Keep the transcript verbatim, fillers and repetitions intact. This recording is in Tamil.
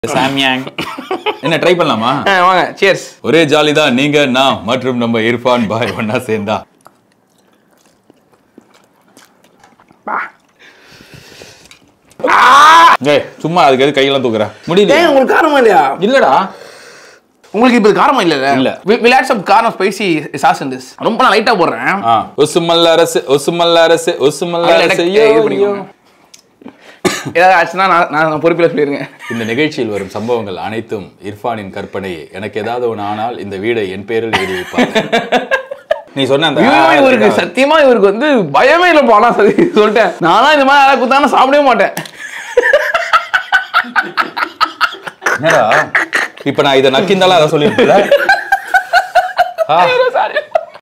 சாமியாங் என்ன ட்ரை பண்ணலாமா? வாங்க cheers. ஒரே ஜாலி தான் நீங்க நான் மற்றும் நம்ம இர்ஃபான் பாய் ஒண்ணா சேர்ந்தா. ஏய் சும்மா அதுக்கு எது கையெல்லாம் தூக்குற முடியல. ஏய் உங்களுக்கு காரமா இல்லையா? இல்லடா. உங்களுக்கு இப்ப காரமா இல்ல இல்ல. We'll add some காரம் spicy sauce in this. ரொம்ப நான் லைட்டா போடுறேன். ஆ ஒசுமல்ல அரசு ஒசுமல்ல அரசு ஒசுமல்ல அரசு ஐயோ. ஏதாவது ஆச்சுன்னா நான் நான் பொறுப்பில சொல்லிருங்க. இந்த நிகழ்ச்சியில் வரும் சம்பவங்கள் அனைத்தும் இர்ஃபானின் கற்பனையே. எனக்கு ஏதாவது ஒன்று ஆனால் இந்த வீடை என் பேரில் எழுதி வைப்பார். நீ சொன்ன அந்த இவருக்கு சத்தியமா இவருக்கு வந்து பயமே இல்லை போனா சரி சொல்லிட்டேன். நானா இந்த மாதிரி யாராவது குத்தானா சாப்பிடவே மாட்டேன். என்னடா இப்ப நான் இதை நக்கிந்தாலும் அதை சொல்லிருக்கேன்.